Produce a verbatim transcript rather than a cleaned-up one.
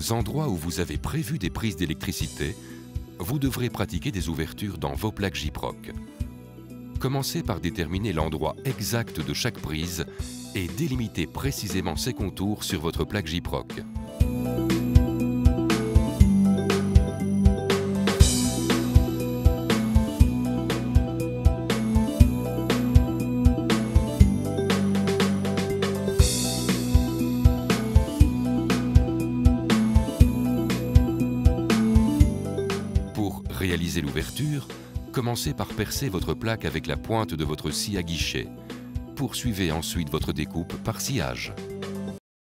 Aux endroits où vous avez prévu des prises d'électricité, vous devrez pratiquer des ouvertures dans vos plaques Gyproc. Commencez par déterminer l'endroit exact de chaque prise et délimitez précisément ses contours sur votre plaque Gyproc. Pour réaliser l'ouverture, commencez par percer votre plaque avec la pointe de votre scie à guichet. Poursuivez ensuite votre découpe par sciage.